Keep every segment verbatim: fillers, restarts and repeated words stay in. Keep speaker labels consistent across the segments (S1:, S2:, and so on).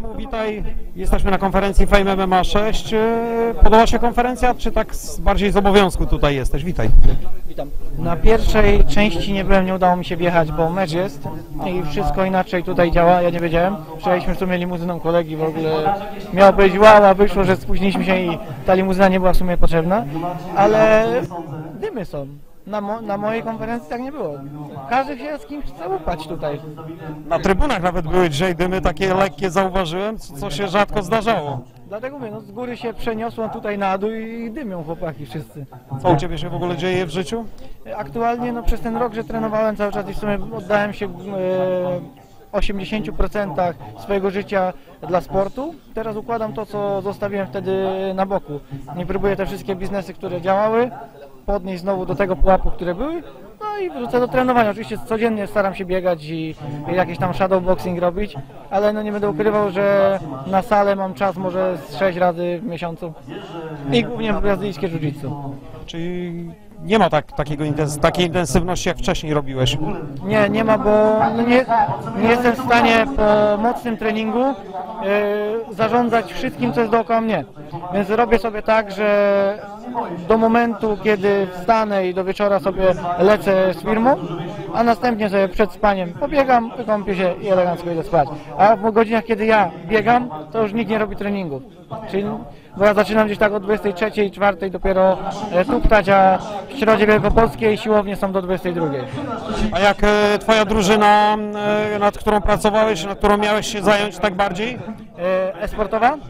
S1: Samu, witaj. Jesteśmy na konferencji Fame M M A sześć. Podoba się konferencja, czy tak z, bardziej z obowiązku tutaj jesteś? Witaj.
S2: Witam. Na pierwszej części nie byłem, nie udało mi się wjechać, bo mecz jest i wszystko inaczej tutaj działa, ja nie wiedziałem. Przyjechaliśmy w sumie limuzyną kolegi, w ogóle miało być wow, a wyszło, że spóźniliśmy się i ta limuzyna nie była w sumie potrzebna, ale dymy są. Na, mo na mojej konferencji tak nie było. Każdy się z kimś chce upać tutaj.
S1: Na trybunach nawet były dzisiaj dymy, takie lekkie zauważyłem, co się rzadko zdarzało.
S2: Dlatego mówię, no z góry się przeniosłem tutaj na dół i dymią chłopaki wszyscy.
S1: Co u Ciebie się w ogóle dzieje w życiu?
S2: Aktualnie no przez ten rok, że trenowałem cały czas i w sumie oddałem się e, osiemdziesięciu procentach swojego życia dla sportu. Teraz układam to, co zostawiłem wtedy na boku. Nie próbuję te wszystkie biznesy, które działały, podnieść znowu do tego pułapu, które były. No i wrócę do trenowania. Oczywiście codziennie staram się biegać i, i jakiś tam shadowboxing robić, ale no nie będę ukrywał, że na salę mam czas może z sześć razy w miesiącu i głównie brazylijskie jiu-jitsu.
S1: Czyli nie ma tak, takiego intens takiej intensywności, jak wcześniej robiłeś?
S2: Nie, nie ma, bo no nie, nie jestem w stanie po mocnym treningu yy, zarządzać wszystkim, co jest dookoła mnie. Więc robię sobie tak, że do momentu, kiedy wstanę i do wieczora sobie lecę z firmą, a następnie sobie przed spaniem pobiegam, wykąpię się i elegancko idę spać. A w godzinach, kiedy ja biegam, to już nikt nie robi treningów. Czyli, bo ja zaczynam gdzieś tak o dwudziestej trzeciej, czwartej dopiero e, tuptać, a w Środzie Wielkopolskiej siłownie są do dwudziestej drugiej.
S1: A jak e, Twoja drużyna, e, nad którą pracowałeś, nad którą miałeś się zająć tak bardziej?
S2: E, e-sportowa? E,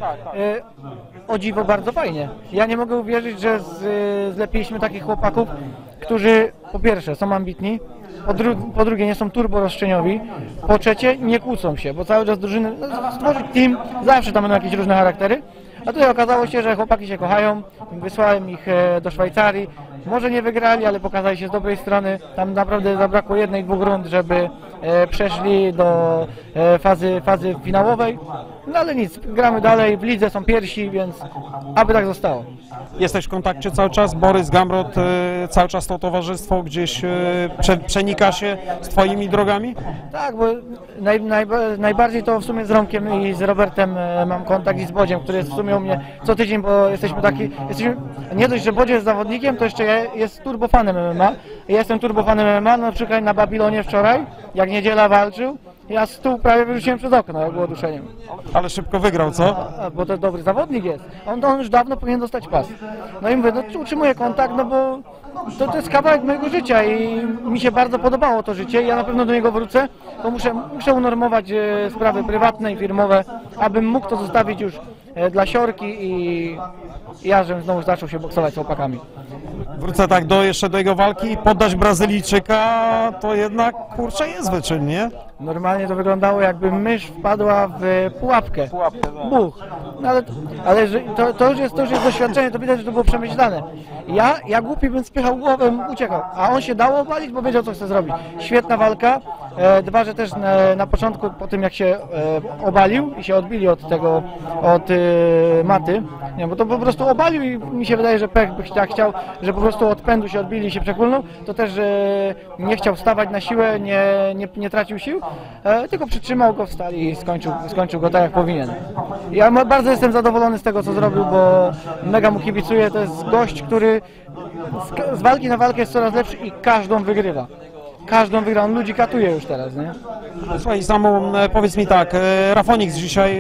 S2: o dziwo bardzo fajnie. Ja nie mogę uwierzyć, że z, zlepiliśmy takich chłopaków, którzy po pierwsze są ambitni, po, dru po drugie nie są turbo roszczeniowi, po trzecie nie kłócą się, bo cały czas drużyny, no, stworzyć team, zawsze tam będą jakieś różne charaktery, a tutaj okazało się, że chłopaki się kochają, wysłałem ich e, do Szwajcarii, może nie wygrali, ale pokazali się z dobrej strony, tam naprawdę zabrakło jednej, dwóch rund, żeby e, przeszli do e, fazy, fazy finałowej, no ale nic, gramy dalej, w lidze są pierwsi, więc aby tak zostało.
S1: Jesteś w kontakcie cały czas? Borys Gamrot, e, cały czas to towarzystwo gdzieś e, prze, przenika się z Twoimi drogami?
S2: Tak, bo naj, naj, najbardziej to w sumie z Romkiem i z Robertem e, mam kontakt i z Bodziem, który jest w sumie u mnie co tydzień, bo jesteśmy taki, jesteśmy, nie dość, że Bodzie jest zawodnikiem, to jeszcze jest turbofanem M M A. Ja jestem turbofanem M M A, no na przykład na Babilonie wczoraj, jak Niedziela walczył, ja stół prawie wyrzuciłem przez okno, jak było duszeniem.
S1: Ale szybko wygrał, co?
S2: A, bo to dobry zawodnik jest. On, on już dawno powinien dostać pas. No i mówię, no utrzymuję kontakt, no bo to, to jest kawałek mojego życia i mi się bardzo podobało to życie i ja na pewno do niego wrócę, to muszę, muszę unormować e, sprawy prywatne i firmowe, abym mógł to zostawić już e, dla siorki i ja, żebym znowu zaczął się boksować z chłopakami.
S1: Wrócę tak do, jeszcze do jego walki. Poddać Brazylijczyka to jednak, kurczę, jest wyczyn, nie?
S2: Normalnie to wyglądało, jakby mysz wpadła w pułapkę. Buch. No ale ale że, to, to, już jest, to już jest doświadczenie, to widać, że to było przemyślane. Ja, ja głupi bym spychał głowę, uciekał, a on się dało obalić, bo wiedział, co chce zrobić. Świetna walka. E, dwa, że też na, na początku, po tym jak się e, obalił i się odbili od tego, od e, maty, nie, bo to po prostu obalił i mi się wydaje, że pech by tak chciał, że po prostu od pędu się odbili i się przekulnął, to też e, nie chciał wstawać na siłę, nie, nie, nie tracił sił, e, tylko przytrzymał go w stali i skończył, skończył go tak, jak powinien. Ja bardzo jestem zadowolony z tego, co zrobił, bo mega mu kibicuję. To jest gość, który z, z walki na walkę jest coraz lepszy i każdą wygrywa. Każdą wygra, on ludzi katuje już teraz, nie?
S1: Słuchaj, Samu, powiedz mi tak, Rafonix dzisiaj,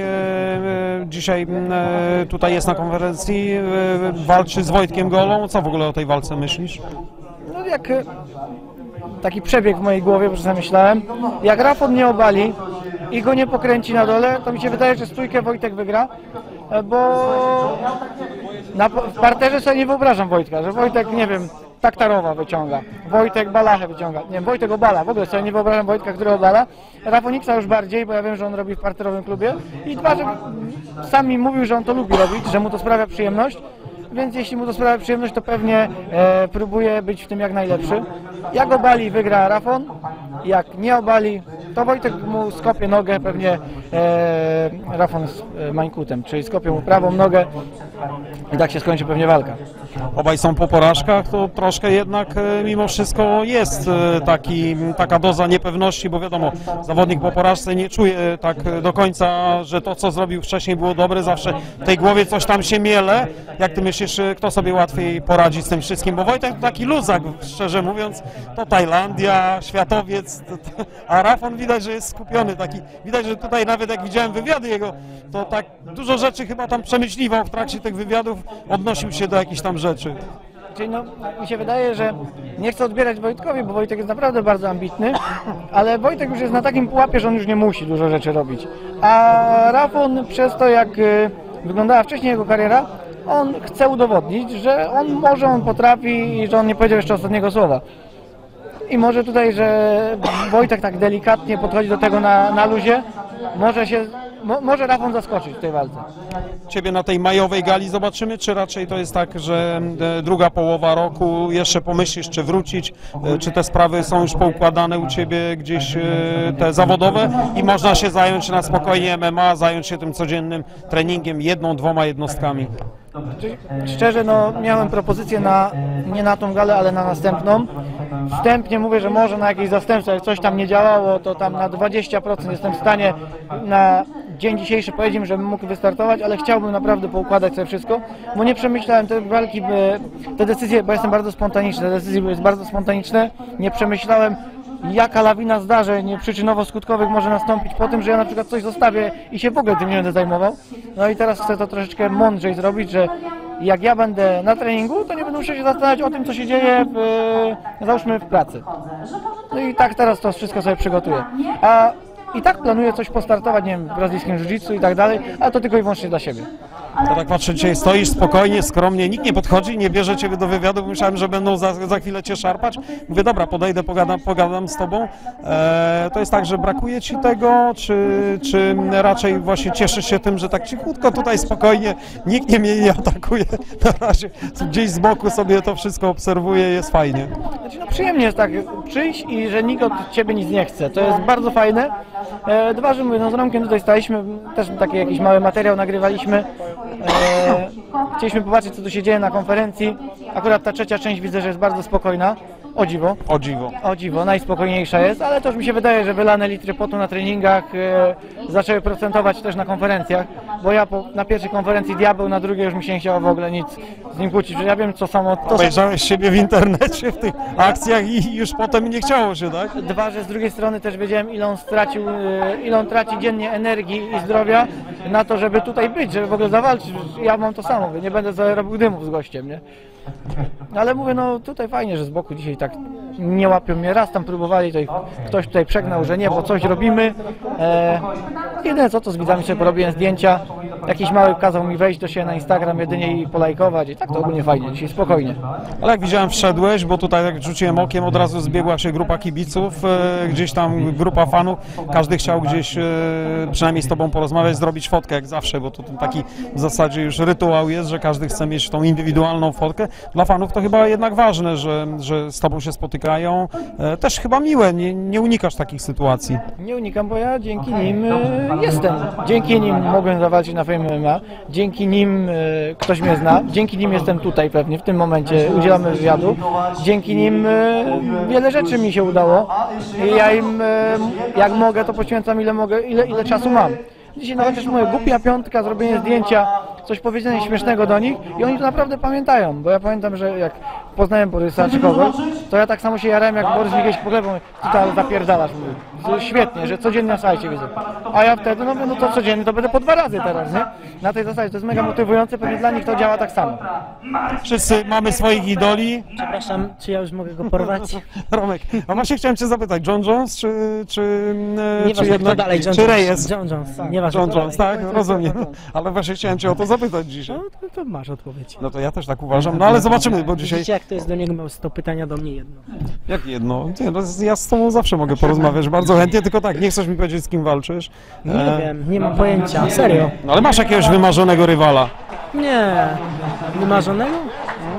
S1: dzisiaj tutaj jest na konferencji, walczy z Wojtkiem Golą. Co w ogóle o tej walce myślisz?
S2: No jak taki przebieg w mojej głowie, bo czasem myślałem, jak Rafon nie obali i go nie pokręci na dole, to mi się wydaje, że stójkę Wojtek wygra, bo na, w parterze sobie nie wyobrażam Wojtka, że Wojtek, nie wiem, Taktarowa wyciąga, Wojtek Balachę wyciąga, nie wiem, Wojtek obala, w ogóle sobie nie wyobrażam Wojtka, który obala, Rafoniksa już bardziej, bo ja wiem, że on robi w parterowym klubie i dwa, że sam mi mówił, że on to lubi robić, że mu to sprawia przyjemność, więc jeśli mu to sprawia przyjemność, to pewnie e, próbuje być w tym jak najlepszy. Jak obali, wygra Rafon, jak nie obali, to Wojtek mu skopie nogę pewnie e, Rafon z e, Mańkutem, czyli skopie mu prawą nogę i tak się skończy pewnie walka.
S1: Obaj są po porażkach, to troszkę jednak e, mimo wszystko jest e, taki, taka doza niepewności, bo wiadomo, zawodnik po porażce nie czuje tak do końca, że to, co zrobił wcześniej, było dobre. Zawsze w tej głowie coś tam się miele. Jak ty myślisz, kto sobie łatwiej poradzi z tym wszystkim? Bo Wojtek to taki luzak, szczerze mówiąc, to Tajlandia, światowiec, to, to, a Rafon widać, że jest skupiony. Taki, widać, że tutaj nawet jak widziałem wywiady jego, to tak dużo rzeczy chyba tam przemyśliwał w trakcie tych wywiadów, odnosił się do jakichś tam rzeczy.
S2: Czyli no, mi się wydaje, że nie chcę odbierać Wojtkowi, bo Wojtek jest naprawdę bardzo ambitny, ale Wojtek już jest na takim pułapie, że on już nie musi dużo rzeczy robić. A Rafon przez to, jak y, wyglądała wcześniej jego kariera, on chce udowodnić, że on może, on potrafi i że on nie powiedział jeszcze ostatniego słowa. I może tutaj, że Wojtek tak delikatnie podchodzi do tego na, na luzie, może się, mo, może Rafon zaskoczyć w tej walce.
S1: Ciebie na tej majowej gali zobaczymy, czy raczej to jest tak, że e, druga połowa roku jeszcze pomyślisz, czy wrócić, e, czy te sprawy są już poukładane u Ciebie gdzieś, e, te zawodowe i można się zająć na spokojnie M M A, zająć się tym codziennym treningiem, jedną, dwoma jednostkami.
S2: Szczerze, no miałem propozycję na, nie na tą galę, ale na następną. Wstępnie mówię, że może na jakieś zastępstwo, jak coś tam nie działało, to tam na dwadzieścia procent jestem w stanie na dzień dzisiejszy powiedzieć, żebym mógł wystartować, ale chciałbym naprawdę poukładać sobie wszystko, bo nie przemyślałem te walki, te decyzje, bo jestem bardzo spontaniczny, te decyzje były bardzo spontaniczne, nie przemyślałem, jaka lawina zdarzeń przyczynowo-skutkowych może nastąpić po tym, że ja na przykład coś zostawię i się w ogóle tym nie będę zajmował. No i teraz chcę to troszeczkę mądrzej zrobić, że jak ja będę na treningu, to nie będę musiał się zastanawiać o tym, co się dzieje w, załóżmy, w pracy. No i tak teraz to wszystko sobie przygotuję. A i tak planuję coś postartować, nie wiem, w brazylijskim jiu-jitsu i tak dalej, ale to tylko i wyłącznie dla siebie.
S1: To tak patrzę, dzisiaj stoisz spokojnie, skromnie, nikt nie podchodzi, nie bierze Ciebie do wywiadu, bo myślałem, że będą za, za chwilę Cię szarpać. Mówię, dobra, podejdę, pogadam, pogadam z Tobą. E, to jest tak, że brakuje Ci tego, czy, czy raczej właśnie cieszysz się tym, że tak cichutko tutaj spokojnie, nikt nie mnie nie atakuje, na razie gdzieś z boku sobie to wszystko obserwuję, jest fajnie.
S2: Znaczy, no przyjemnie jest tak przyjść i że nikt od Ciebie nic nie chce, to jest bardzo fajne. E, dwa, że mówię, no z Romkiem tutaj staliśmy, też taki jakiś mały materiał nagrywaliśmy. E, chcieliśmy popatrzeć, co tu się dzieje na konferencji. Akurat ta trzecia część widzę, że jest bardzo spokojna. O dziwo.
S1: O dziwo.
S2: O dziwo, najspokojniejsza jest, ale to już mi się wydaje, że wylane litry potu na treningach e, zaczęły procentować też na konferencjach, bo ja po, na pierwszej konferencji diabeł, na drugiej już mi się nie chciało w ogóle nic z nim kłócić, że ja wiem, co samo... To
S1: Obejrzałeś siebie w internecie, w tych akcjach i już potem nie chciało się, tak?
S2: Dwa, że z drugiej strony też wiedziałem, ile on stracił, e, ile on traci dziennie energii i zdrowia na to, żeby tutaj być, żeby w ogóle zawalczyć. Ja mam to samo, nie będę sobie robił dymów z gościem, nie? Ale mówię, no tutaj fajnie, że z boku dzisiaj tak nie łapią mnie. Raz tam próbowali, to ich ktoś tutaj przegnał, że nie, bo coś robimy. E, jedyne co, to z widzami sobie porobiłem zdjęcia. Jakiś mały kazał mi wejść do siebie na Instagram jedynie i polajkować i tak to ogólnie fajnie, dzisiaj spokojnie.
S1: Ale jak widziałem, wszedłeś, bo tutaj jak rzuciłem okiem, od razu zbiegła się grupa kibiców, e, gdzieś tam grupa fanów, każdy chciał gdzieś e, przynajmniej z Tobą porozmawiać, zrobić fotkę jak zawsze, bo to taki w zasadzie już rytuał jest, że każdy chce mieć tą indywidualną fotkę. Dla fanów to chyba jednak ważne, że, że z Tobą się spotykają. E, też chyba miłe, nie, nie unikasz takich sytuacji.
S2: Nie unikam, bo ja dzięki nim e, jestem. Dzięki nim mogłem zawalczyć na Fame M M A, dzięki nim e, ktoś mnie zna, dzięki nim jestem tutaj pewnie, w tym momencie udzielamy wywiadu, dzięki nim e, wiele rzeczy mi się udało i ja im, e, jak mogę, to poświęcam ile mogę, ile, ile czasu mam. Dzisiaj nawet też moja głupia piątka, zrobienie zdjęcia, coś powiedzenia śmiesznego do nich i oni to naprawdę pamiętają, bo ja pamiętam, że jak poznałem Borysa czy kogoś, to ja tak samo się jarałem, jak Borys mi kiedyś poglebał, ty to zapierdalasz, mówię. Świetnie, że codziennie na sajcie widzę. A ja wtedy, no, no to codziennie, to będę po dwa razy teraz, nie? Na tej zasadzie, to jest mega motywujące, pewnie dla nich to działa tak samo.
S1: Wszyscy mamy swoich idoli.
S3: Przepraszam, czy ja już mogę go porwać?
S1: Romek, a właśnie chciałem Cię zapytać, John Jones czy, czy, e, czy
S3: Nieważne,
S1: jednak,
S3: kto dalej, John
S1: czy
S3: Jones.
S1: Reyes?
S3: John Jones, nieważne,
S1: John
S3: kto
S1: Jones,
S3: dalej.
S1: tak, rozumiem. Ale właśnie chciałem Cię o to zapytać dzisiaj.
S3: No to, to masz odpowiedź.
S1: No to ja też tak uważam, no ale zobaczymy, bo dzisiaj...
S3: Widzicie, jak to jest do niego, miał sto pytania, do mnie jedno.
S1: Jak jedno? Nie, no, ja z Tobą zawsze mogę porozmawiać, bardzo chętnie, tylko tak, nie chcesz mi powiedzieć, z kim walczysz?
S3: Nie
S1: E,
S3: wiem, nie mam pojęcia, serio.
S1: No ale masz jakiegoś wymarzonego rywala?
S3: Nie, wymarzonego?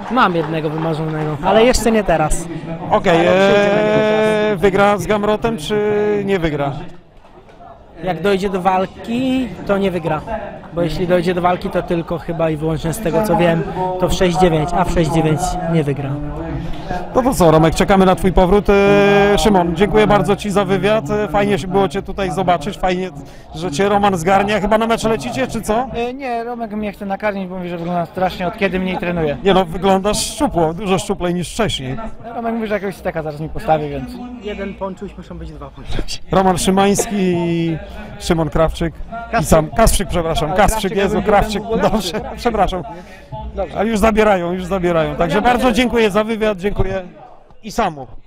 S3: Mam jednego wymarzonego, ale jeszcze nie teraz.
S1: Okej, e, wygra z Gamrotem, czy nie wygra?
S3: Jak dojdzie do walki, to nie wygra. Bo jeśli dojdzie do walki, to tylko chyba i wyłącznie z tego co wiem, to w sześć dziewięć, a w sześć dziewięć nie wygra.
S1: No to co, Romek, czekamy na twój powrót. E, Szymon, dziękuję bardzo ci za wywiad. E, Fajnie się było cię tutaj zobaczyć. Fajnie, że cię Roman zgarnia. Chyba na mecz lecicie, czy co?
S2: E, Nie, Romek mnie chce nakarmić, bo mówi, że wygląda strasznie od kiedy mniej trenuje.
S1: Nie no, wyglądasz szczupło, dużo szczuplej niż wcześniej.
S2: Romek mówi, że jakiegoś steka zaraz mi postawi, więc...
S3: Jeden ponczuś, muszą być dwa ponczuś.
S1: Roman Szymański i Szymon Krawczyk. I sam, Kasprzyk, przepraszam, Kasprzyk, Jezu, Krawczyk, dobrze, przepraszam. Ale już zabierają, już zabierają. Także bardzo dziękuję za wywiad, dziękuję i samu.